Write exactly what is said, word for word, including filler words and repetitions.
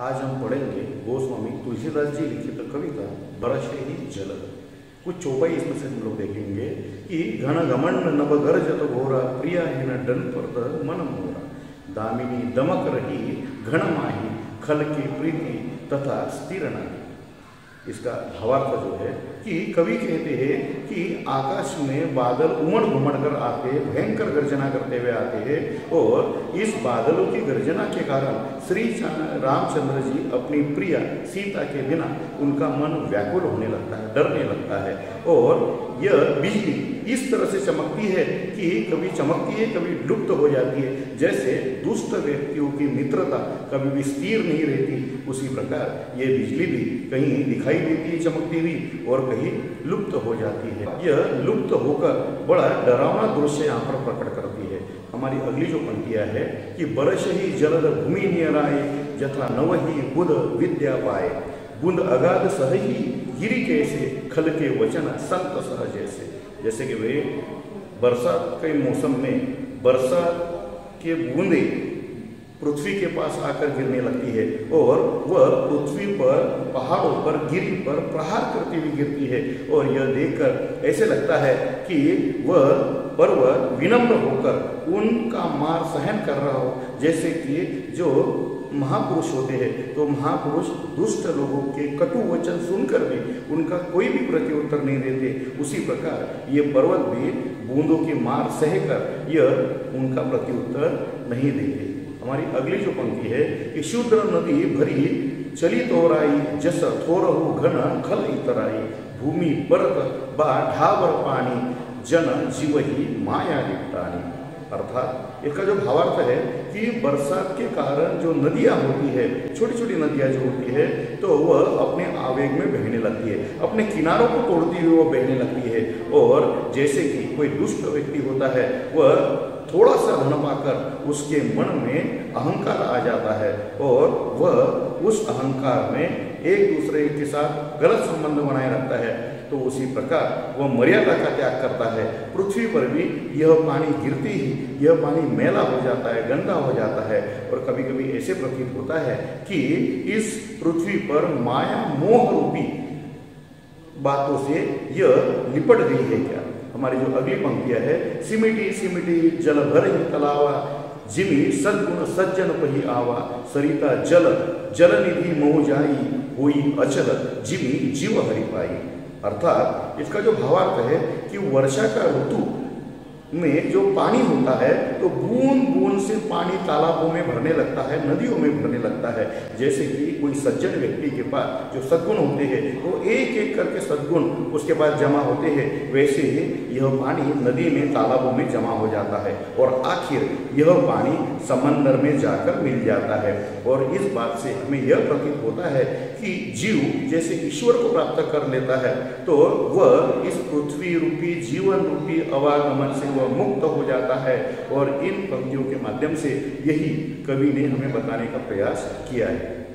आज हम पढ़ेंगे गोस्वामी तुलसीदास जी लिखित कविता बरसे ही जल। कुछ चौपाई इसमें से हम लोग देखेंगे कि घन घमंड नभ गर्जत घोरा प्रिया ही न डन पर मन मोरा दामिनी दमक रही घन माही खल की प्रीति तथा स्थिर नाही। इसका भावार्थ जो है कि कवि कहते हैं कि आकाश में बादल उमड़ घुमड़ कर आते हैं, भयंकर गर्जना करते हुए आते हैं और इस बादलों की गर्जना के कारण श्री रामचंद्र जी अपनी प्रिया सीता के बिना उनका मन व्याकुल होने लगता है, डरने लगता है। और यह बिजली इस तरह से चमकती है कि कभी चमकती है कभी लुप्त हो जाती है। जैसे दुष्ट व्यक्तियों की मित्रता कभी भी स्थिर नहीं रहती, उसी प्रकार ये बिजली भी कहीं दिखाई देती है चमकती हुई और कहीं लुप्त हो जाती है। यह लुप्त होकर बड़ा डरावना दृश्य यहाँ पर प्रकट करती है। हमारी अगली जो पंक्तियां है कि बरस ही जलद भूमि नियराए जथा नवही बुध विद्या पाए बुंद अगाध सहही गिरी कैसे खल के वचन संत सह जैसे। जैसे कि वे बरसात के मौसम में बरसात के बूंदे पृथ्वी के पास आकर गिरने लगती है और वह पृथ्वी पर पहाड़ों पर गिरी पर प्रहार करती हुई गिरती है और यह देखकर ऐसे लगता है कि वह पर्वत विनम्र होकर उनका मार सहन कर रहा हो। जैसे कि जो महापुरुष होते हैं तो महापुरुष दुष्ट लोगों के कटु वचन सुनकर भी उनका कोई भी प्रत्युत्तर नहीं देते, उसी प्रकार ये पर्वत भी बूंदों की मार सहकर यह उनका प्रत्युत्तर नहीं देते। हमारी अगली जो पंक्ति है कि शूद्र नदी भरी चली तोराई जस थोरहु घन खल इतराई भूमि परत बा ढावर पानी जन जीव ही माया लिप्तानी। अर्थात इसका जो भावार्थ है कि बरसात के कारण जो नदियाँ होती है, छोटी छोटी नदियाँ जो होती है, तो वह अपने आवेग में बहने लगती है, अपने किनारों को तोड़ती हुई वह बहने लगती है। और जैसे कि कोई दुष्ट व्यक्ति होता है वह थोड़ा सा धन पाकर उसके मन में अहंकार आ जाता है और वह उस अहंकार में एक दूसरे के साथ गलत संबंध बनाए रखता है। तो उसी प्रकार वह मर्यादा का त्याग करता है। पृथ्वी पर भी यह पानी गिरते ही यह पानी मैला हो जाता है, गंदा हो जाता है और कभी कभी ऐसे प्रतीत होता है कि इस पृथ्वी पर माया मोह रूपी बातों से यह लिपट गई है क्या। हमारी जो अगली पंक्तियां है सिमिटी सिमिटी जल भर ही तलावा जिमी सद्गुण सज्जन पही आवा सरिता जल जल निधि मोह जाई हुई अचल जिमी जीव हरि पाई। अर्थात इसका जो भावार्थ है कि वर्षा का ऋतु में जो पानी होता है तो बूंद बूंद से पानी तालाबों में भरने लगता है, नदियों में भरने लगता है। जैसे कि कोई सज्जन व्यक्ति के पास जो सद्गुण होते हैं वो एक एक करके सद्गुण उसके पास जमा होते हैं, वैसे ही यह पानी नदी में तालाबों में जमा हो जाता है और आखिर यह पानी समंदर में जाकर मिल जाता है। और इस बात से हमें यह प्रतीत होता है कि जीव जैसे ईश्वर को प्राप्त कर लेता है तो वह इस पृथ्वी रूपी जीवन रूपी अवागमन से मुक्त हो जाता है। और इन पंक्तियों के माध्यम से यही कवि ने हमें बताने का प्रयास किया है।